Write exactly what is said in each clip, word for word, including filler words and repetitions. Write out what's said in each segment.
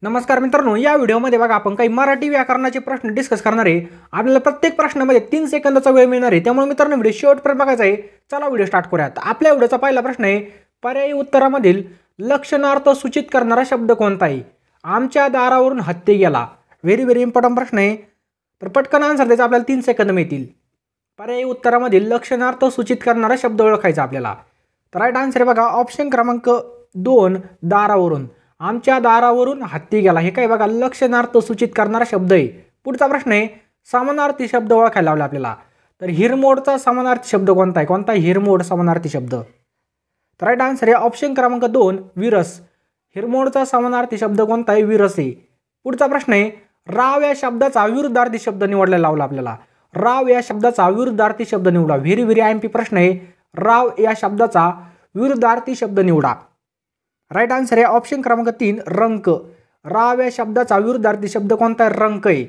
नमस्कार मित्रांनो, या व्हिडिओमध्ये बघा आपण काही मराठी व्याकरणाचे प्रश्न डिस्कस करणार आहे। आपल्याला प्रत्येक प्रश्नामध्ये तीन सेकंदाचा वेळ मिळणार आहे, त्यामुळे मित्रांनो व्हिडिओ शेवटपर्यंत बघायचा आहे। चला व्हिडिओ स्टार्ट करूयात। आपल्या व्हिडिओचा पहिला प्रश्न आहे, पर्यायी उत्तरामधील लक्षणार्थ सूचित करणारा शब्द कोणता आहे? आमच्या दारावरून हत्ती गेला। व्हेरी व्हेरी इम्पॉर्टंट प्रश्न आहे, तर पटकन आन्सर द्यायचा, आपल्याला तीन सेकंद मिळतील। पर्यायी उत्तरामधील लक्षणार्थ सूचित करणारा शब्द ओळखायचा आपल्याला। तर राईट आन्सर बघा ऑप्शन क्रमांक दोन, दारावरून। आमच्या दारावरून हत्ती गेला, हे काय बघा लक्षणार्थ सूचित करणारा शब्द आहे। पुढचा प्रश्न आहे, समानार्थी शब्द ओळखायला लावला आपल्याला। तर हिरमोडचा समानार्थी शब्द कोणता आहे? कोणता हिरमोड समानार्थी शब्द? तर राईट आन्सर आहे ऑप्शन क्रमांक दोन, विरस। हिरमोडचा समानार्थी शब्द कोणता आहे? विरस आहे। पुढचा प्रश्न आहे, राव या शब्दाचा विरुद्धार्थी शब्द निवडायला लावला आपल्याला। राव या शब्दाचा विरुद्धार्थी शब्द निवडा। व्हेरी व्हेरी आयएमपी प्रश्न आहे, राव या शब्दाचा विरुद्धार्थी शब्द निवडा। राईट आन्सर आहे ऑप्शन क्रमांक तीन, रंक। राव या शब्दाचा विरुद्धार्थी शब्द कोणता आहे? रंक आहे।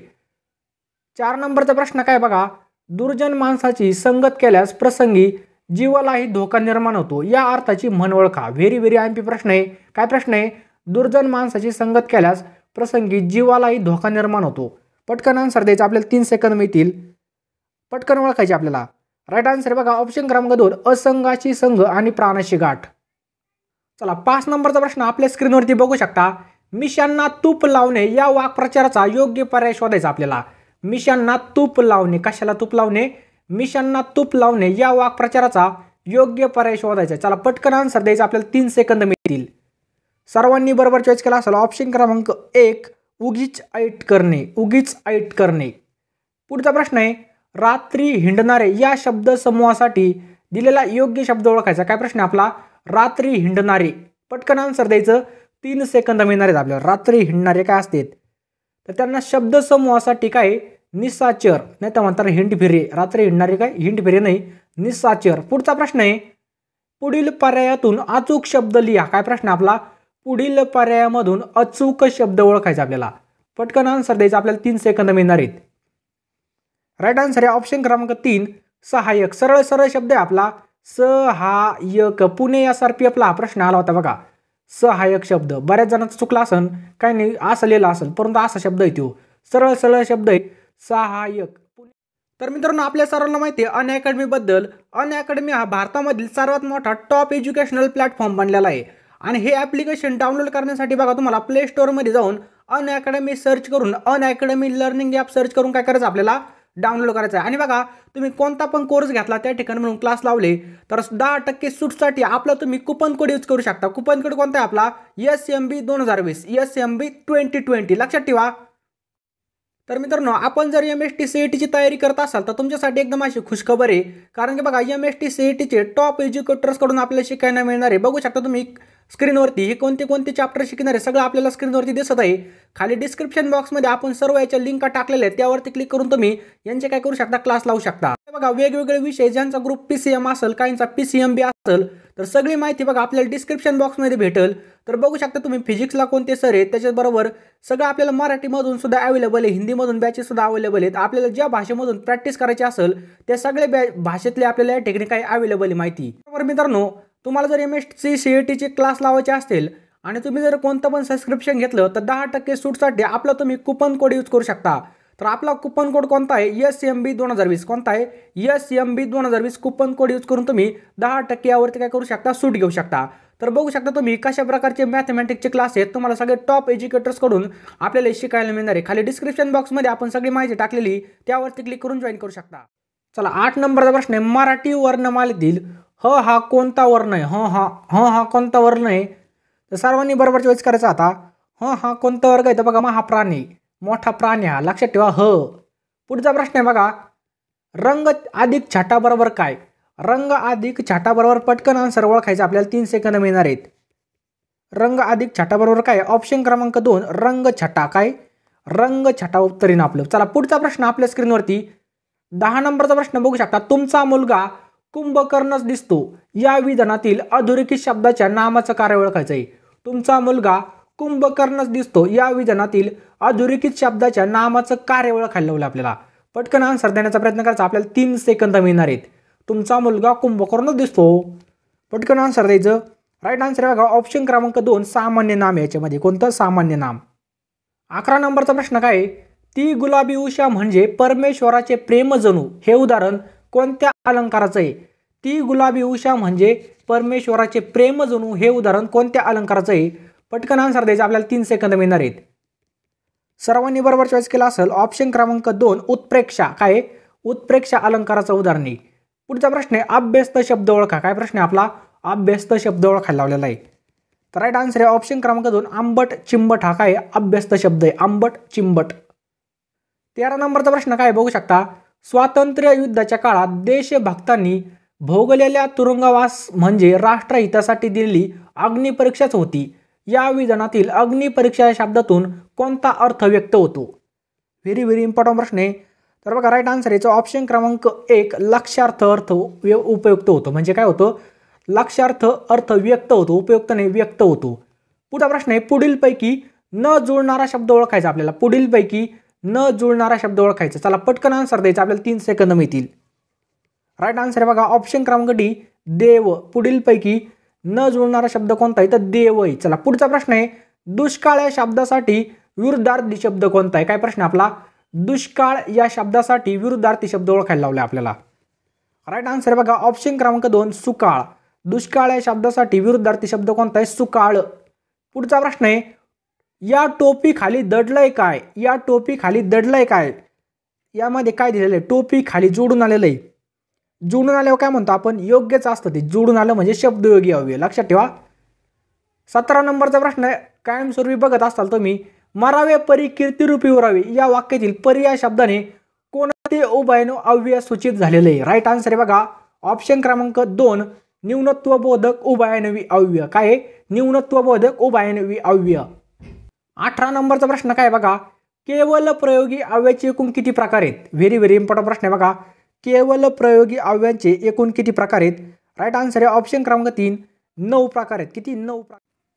चार नंबरचा प्रश्न काय बघा, दुर्जन माणसाची संगत केल्यास प्रसंगी जीवालाही धोका निर्माण होतो, या अर्थाची म्हण ओळखा। व्हेरी व्हेरी आयएमपी प्रश्न आहे। काय प्रश्न आहे? दुर्जन माणसाची संगत केल्यास प्रसंगी जीवालाही धोका निर्माण होतो। पटकन आन्सर द्यायचा, आपल्याला तीन सेकंद मिळतील, पटकन ओळखायचे आपल्याला। राईट आन्सर बघा ऑप्शन क्रमांक दोन, असंगाची संघ आणि प्राणाची गाठ। चला पाच नंबरचा प्रश्न आपल्या स्क्रीनवरती बघू शकता, मिशांना तूप लावणे या वाक्प्रचाराचा योग्य पर्याय शोधायचा आपल्याला। मिशांना तूप लावणे, कशाला तूप लावणे? मिशांना तूप लावणे या वाक्प्रचाराचा योग्य पर्याय शोधायचा। चला पटकन आन्सर द्यायचा, आपल्याला तीन सेकंद मिळतील। सर्वांनी बरोबर चॉईस केला असेल ऑप्शन क्रमांक एक, उगीच ऐट करणे। उगीच ऐट करणे। पुढचा प्रश्न आहे, रात्री हिंडणारे या शब्द समूहासाठी दिलेला योग्य शब्द ओळखायचा। काय प्रश्न आहे आपला? रात्री हिंडणारे। पटकन आन्सर द्यायचं, तीन सेकंद मिळणार आहेत आपल्याला। रात्री हिंडणारे काय असतात? तर त्यांना शब्द समूहासाठी काय? निशाचर, नाही तर म्हणतात हिंडफिरे। रात्री हिंडणारे काय? हिंडफिरे नाही, निशाचर। पुढचा प्रश्न आहे, पुढील पर्यायातून अचूक शब्द लिहा। काय प्रश्न आपला? पुढील पर्यायामधून अचूक शब्द ओळखायचा आपल्याला। पटकन आन्सर द्यायचा, आपल्याला तीन सेकंद मिळणार आहेत। राईट आन्सर आहे ऑप्शन क्रमांक तीन, सहाय्यक। सरळ सरळ शब्द आहे आपला सहाय्यक। पुणे या सारपीएफला हा प्रश्न आला होता बघा, सहाय्यक शब्द। बऱ्याच जणांचा चुकला असेल, काय नाही असं लिहिलं असेल, परंतु असा शब्द आहे तो, सरळ सरळ शब्द आहे सहाय्यक। तर मित्रांनो आपल्या सर्वांना माहिती आहे अनअकॅडमी बद्दल। अनअकॅडमी हा भारतामधील सर्वात मोठा टॉप एज्युकेशनल प्लॅटफॉर्म बनलेला आहे, आणि हे ॲप्लिकेशन डाउनलोड करण्यासाठी बघा तुम्हाला प्ले स्टोअरमध्ये जाऊन अनअकॅडमी सर्च करून, अनअकॅडमी लर्निंग ॲप सर्च करून काय करायचं आपल्याला? डाउनलोड करायचं आहे। आणि बघा तुम्ही कोणता पण कोर्स घेतला त्या ठिकाणी म्हणून क्लास लावले तर दहा टक्के सूटसाठी आपला तुम्ही कुपन कोड यूज करू शकता। कुपन कोड कोणता आहे आपला? एस एम बी दोन हजार वीस, S M B twenty twenty, लक्षात ठेवा। तर मित्रांनो आपण जर M S T C E टीची तयारी करत असाल तर तुमच्यासाठी एकदम अशी खुशखबर आहे, कारण की बघा M S T C E टीचे टॉप एज्युकेटर्सकडून आपल्याला शिकायला मिळणार आहे। बघू शकता तुम्ही स्क्रीनवरती हे कोणते कोणते चॅप्टर शिकणार आहे सगळं आपल्याला स्क्रीनवरती दिसत आहे। खाली डिस्क्रिप्शन बॉक्समध्ये आपण सर्व याच्या लिंक टाकलेल्या आहेत, त्यावरती क्लिक करून तुम्ही यांचे काय करू शकता? क्लास लावू शकता। बघा वेगवेगळे विषय, ज्यांचा ग्रुप पी सी एम असेल, काहींचा पी सी एम बी असेल, तर सगळी माहिती बघा आपल्याला डिस्क्रिप्शन बॉक्समध्ये भेटेल। तर बघू शकता तुम्ही फिजिक्सला कोणते सर आहेत, त्याच्याबरोबर सगळं आपल्याला मराठीमधून सुद्धा अवेलेबल आहे, हिंदीमधून बॅचेस सुद्धा अवेलेबल आहेत। आपल्याला ज्या भाषेमधून प्रॅक्टिस करायची असेल त्या सगळ्या भाषेतले आपल्याला या ठिकाणी काही अवेलेबल आहे माहिती। बरोबर मित्रांनो, तुम्हाला जर M S T C E टीचे क्लास लावायचे असतील आणि तुम्ही जर कोणतं पण सबस्क्रिप्शन घेतलं तर दहा टक्के सूटसाठी आपला तुम्ही कुपन कोड यूज करू शकता। तर आपला कुपन कोड कोणता आहे? एस एम बी दोन हजार वीस। कोणता आहे? एस एम बी दोन हजार वीस कुपन कोड यूज करून तुम्ही दहा टक्के यावरती काय करू शकता? सूट घेऊ शकता। तर बघू शकता तुम्ही कशा प्रकारचे मॅथमॅटिक्सचे क्लास आहेत, तुम्हाला सगळे टॉप एज्युकेटर्सकडून आपल्याला शिकायला मिळणार आहे। खाली डिस्क्रिप्शन बॉक्समध्ये आपण सगळी माहिती टाकलेली, त्यावरती क्लिक करून जॉईन करू शकता। चला आठ नंबरचा प्रश्न आहे, मराठी वर्णमालेतील ह हा कोणता वर्ण आहे? ह हा ह हा कोणता वर्ण आहे? तर सर्वांनी बरोबर चॉईस करायचा आता। ह हा कोणता वर्ग आहे? तर बघा महाप्राणी, मोठा प्राणी हा, लक्षात ठेवा ह। पुढचा प्रश्न आहे बघा, रंग अधिक छटा बरोबर काय? रंग अधिक छटा बरोबर पटकन आन्सर ओळखायचा, आपल्याला तीन सेकंद मिळणार आहेत। रंग अधिक छटा बरोबर काय? ऑप्शन क्रमांक दोन, रंग छटा। काय? रंग छटा उत्तर येईन आपलं। चला पुढचा प्रश्न आपल्या स्क्रीनवरती दहा नंबरचा प्रश्न बघू शकता, तुमचा मुलगा कुंभकर्णच दिसतो या विधानातील अधोरेखित शब्दाच्या नामाचं कार्य ओळखायचं आहे। तुमचा मुलगा कुंभकर्णच दिसतो या विधानातील अधोरेखित शब्दाच्या नामाचं कार्य ओळखायला लावलं आपल्याला। पटकन आन्सर देण्याचा प्रयत्न करायचा, आपल्याला तीन सेकंद मिळणार आहेत। तुमचा मुलगा कुंभकर्णच दिसतो, पटकन आन्सर द्यायचं। राईट आन्सर बघा ऑप्शन क्रमांक दोन, सामान्य नाम। याच्यामध्ये कोणतं? सामान्य नाम। अकरा नंबरचा प्रश्न काय आहे? ती गुलाबी उषा म्हणजे परमेश्वराचे प्रेमजनू हे उदाहरण कोणत्या अलंकाराचं आहे? ती गुलाबी उषा म्हणजे परमेश्वराचे प्रेमजनू हे उदाहरण कोणत्या अलंकाराचं आहे? पटकन आन्सर द्यायचं, आपल्याला तीन सेकंद मिळणार आहेत. सर्वांनी बरोबर चॉईस केला असेल. ऑप्शन क्रमांक दोन उत्प्रेक्षा. काय उत्प्रेक्षा अलंकाराचं उदाहरण आहे. पुढचा प्रश्न आहे अभ्यस्त शब्द ओळखा. काय प्रश्न आहे आपला? अभ्यस्त शब्द ओळखायला लावलेला आहे. तर राईट आन्सर आहे ऑप्शन क्रमांक दोन आंबट चिंबट. हा काय अभ्यस्त शब्द आहे, आंबट चिंबट. तेरा नंबरचा प्रश्न काय बघू शकता? स्वातंत्र्य युद्धाच्या काळात देशभक्तांनी भोगलेल्या तुरुंगवास म्हणजे राष्ट्रहितासाठी दिलेली अग्निपरीक्षाच होती. या विधानातील अग्निपरीक्षा या शब्दातून कोणता अर्थ व्यक्त होतो? व्हेरी व्हेरी इम्पॉर्टंट प्रश्न आहे. तर बघा राईट आन्सर याचा ऑप्शन क्रमांक एक लक्ष्यार्थ अर्थ उपयुक्त होतो. म्हणजे काय होतं? लक्ष्यार्थ अर्थ व्यक्त होतो, उपयुक्त नाही व्यक्त होतो. पुढचा प्रश्न आहे पुढीलपैकी न जुळणारा शब्द ओळखायचा आपल्याला. पुढीलपैकी न जुळणारा शब्द ओळखायचा. चला पटकन आन्सर द्यायचा, आपल्याला तीन सेकंद मिळतील. राईट आन्सर आहे बघा ऑप्शन क्रमांक डी देव. पुढीलपैकी न जुळणारा शब्द कोणता आहे? तर देव आहे. चला पुढचा प्रश्न आहे दुष्काळ या शब्दासाठी विरुद्धार्थी शब्द कोणता आहे? काय प्रश्न आपला? दुष्काळ या शब्दासाठी विरुद्धार्थी शब्द ओळखायला लावले आपल्याला. राईट आन्सर आहे बघा ऑप्शन क्रमांक दोन सुकाळ. दुष्काळ या शब्दासाठी विरुद्धार्थी शब्द कोणता आहे? सुकाळ. पुढचा प्रश्न आहे या टोपी खाली दडलंय काय? या टोपी खाली दडलंय काय? यामध्ये काय दिलेलं आहे? टोपी खाली जोडून आलेलं आहे. जोडून आल्यावर काय म्हणतो आपण? योग्यच असतं ते. जोडून आलं म्हणजे शब्दयोगी अव्यय. लक्षात ठेवा. सतरा नंबरचा प्रश्न आहे कायमस्वरूपी बघत असताल तुम्ही मरावे परी कीर्तिरूपी उरावे या वाक्यातील परी या शब्दाने कोणते उभयनो अव्यय सूचित झालेले आहे? राईट आन्सर आहे बघा ऑप्शन क्रमांक दोन न्यूनत्व बोधक उभयनवी अव्यय. काय? न्यूनत्व बोधक उभयनवी अव्यय. अठरा नंबरचा प्रश्न काय बघा केवल प्रयोगी अव्ययाचे एकूण किती प्रकार आहेत? व्हेरी व्हेरी इम्पॉर्टंट प्रश्न आहे बघा. केवल प्रयोगी अव्ययांचे एकूण किती प्रकार आहेत? राईट आन्सर आहे ऑप्शन क्रमांक तीन नऊ प्रकार आहेत. किती? नऊ प्रकार.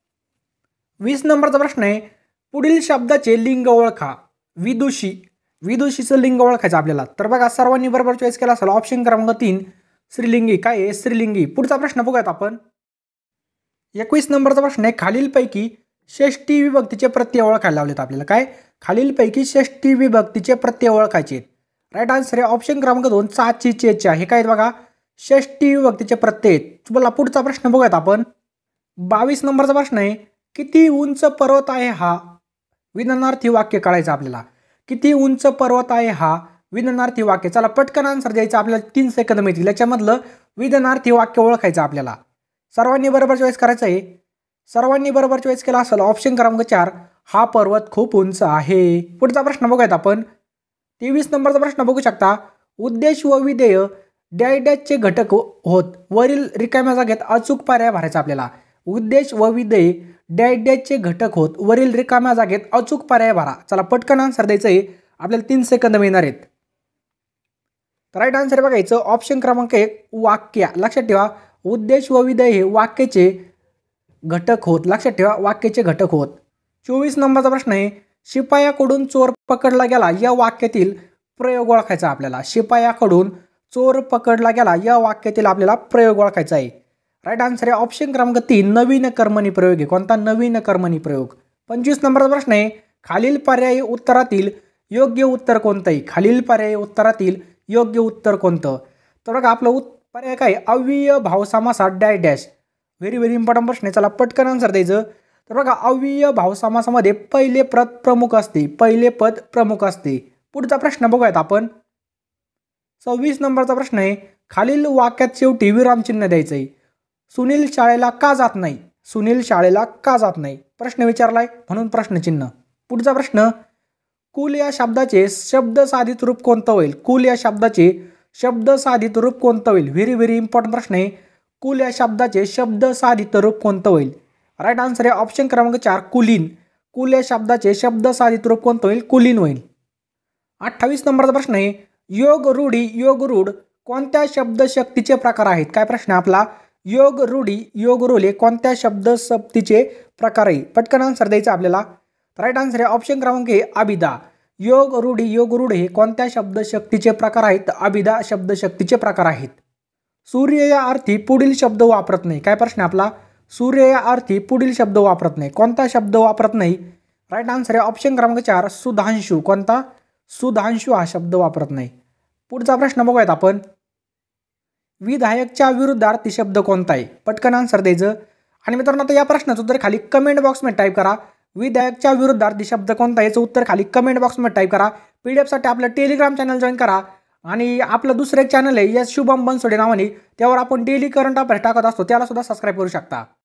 वीस नंबरचा प्रश्न आहे पुढील शब्दाचे लिंग ओळखा. विदुषी. विदुषीचं लिंग ओळखायचं आपल्याला. तर बघा सर्वांनी बरोबर चॉईस केला असेल. ऑप्शन क्रमांक तीन स्त्रीलिंगी. काय आहे? स्त्रीलिंगी. पुढचा प्रश्न बघूयात आपण. एकवीस नंबरचा प्रश्न आहे खालीलपैकी षष्टी विभक्तीचे प्रत्यय ओळखायला लावलेत आपल्याला. काय? खालीलपैकी षष्टी विभक्तीचे प्रत्यय ओळखायचे. राईट आन्सर आहे ऑप्शन क्रमांक दोन चाची चेचा. हे काय बघा षष्टी विभक्तीचे प्रत्यय. तुम्हाला पुढचा प्रश्न बघूयात आपण. बावीस नंबरचा प्रश्न आहे किती उंच पर्वत आहे हा विधानार्थी वाक्य काढायचं आपल्याला. किती उंच पर्वत आहे हा विधानार्थी वाक्य. चला पटकन आन्सर द्यायचा, आपल्याला तीन सेकंद मिळतील. याच्यामधलं विधानार्थी वाक्य ओळखायचं आपल्याला. सर्वांनी बरोबर चॉईस करायचं आहे. सर्वांनी बरोबर चॉईस केला असेल. ऑप्शन क्रमांक चार हा पर्वत खूप उंच आहे. पुढचा प्रश्न बघूयात आपण. तेवीस नंबरचा प्रश्न बघू शकता उद्देश व विधेय डॅशचे घटक होत वरील रिकाम्या जागेत अचूक पर्याय भरायचा आपल्याला. उद्देश व विधेय डॅशचे घटक होत वरील रिकाम्या जागेत अचूक पर्याय भरा. चला पटकन आन्सर द्यायचं आहे, आपल्याला तीन सेकंद मिळणार आहेत. राईट आन्सर बघायचं ऑप्शन क्रमांक एक वाक्य. लक्षात ठेवा उद्देश व विधेय हे वाक्याचे घटक होत. लक्षात ठेवा वाक्याचे घटक होत. चोवीस नंबरचा प्रश्न आहे शिपायाकडून चोर पकडला गेला या वाक्यातील प्रयोग ओळखायचा आपल्याला. शिपायाकडून चोर पकडला गेला या वाक्यातील आपल्याला प्रयोग ओळखायचा आहे. राईट आन्सर आहे ऑप्शन क्रमांक तीन नवीन कर्मणी प्रयोग आहे. कोणता? नवीन कर्मणी प्रयोग. पंचवीस नंबरचा प्रश्न आहे खालील पर्यायी उत्तरातील योग्य उत्तर कोणतं आहे? खालील पर्यायी उत्तरातील योग्य उत्तर कोणतं? तर बघा आपलं पर्याय काय? अव्यय भाव समासात dash dash. Very very important प्रश्न आहे. चला पटकन आन्सर द्यायचं. तर बघा अव्यय भाव समासामध्ये पहिले पद प्रमुख असते. पहिले पद प्रमुख असते. पुढचा प्रश्न बघूयात आपण. सव्वीस नंबरचा प्रश्न आहे खालील वाक्यात शेवटी विरामचिन्ह द्यायचं आहे. सुनील शाळेला का जात नाही? सुनील शाळेला का जात नाही प्रश्न विचारलाय म्हणून प्रश्नचिन्ह. पुढचा प्रश्न कुल या शब्दाचे शब्द साधित रूप कोणतं होईल? कुल या शब्दाचे शब्द साधित रूप कोणतं होईल? व्हेरी व्हेरी इम्पॉर्टंट प्रश्न आहे. कुल या शब्दाचे शब्द साधित रूप कोणतं होईल? राईट आन्सर आहे ऑप्शन क्रमांक चार कुलीन. कुल या शब्दाचे शब्द साधित रूप कोणतं होईल? कुलीन होईल. अठ्ठावीस नंबरचा प्रश्न आहे योग रूढी योग रूढ कोणत्या शब्द शक्तीचे प्रकार आहेत? काय प्रश्न आपला? योग रूढी योग रूढ कोणत्या शब्द शक्तीचे प्रकार आहे? पटकन आन्सर द्यायचा आपल्याला. राईट आन्सर आहे ऑप्शन क्रमांक ए अभिधा. योग रूढी योग रूढ हे कोणत्या शब्द शक्तीचे प्रकार आहेत? अभिधा शब्द शक्तीचे प्रकार आहेत. सूर्य या अर्थी पुढील शब्द वापरत नाही. काय प्रश्न आपला? सूर्य या अर्थी पुढील शब्द वापरत नाही. कोणता शब्द वापरत नाही? राईट आन्सर आहे ऑप्शन क्रमांक चार सुधांशू. कोणता? सुधांशू हा शब्द वापरत नाही. पुढचा प्रश्न बघूयात आपण. विधायकच्या विरुद्धार्थी शब्द कोणता आहे? पटकन आन्सर द्यायचं. आणि मित्रांनो आता या प्रश्नाचं उत्तर खाली कमेंट बॉक्समध्ये टाईप करा. विधायकच्या विरुद्धार्थी शब्द कोणता याचं उत्तर खाली कमेंट बॉक्समध्ये टाईप करा. पी डी एफसाठी आपलं टेलिग्राम चॅनल जॉईन करा. आणि आपलं दुसरं एक चॅनल आहे यस शुभम बनसोडे नावाने, त्यावर आपण डेली करंट अफेअर्स टाकत असतो, त्याला सुद्धा सबस्क्राईब करू शकता.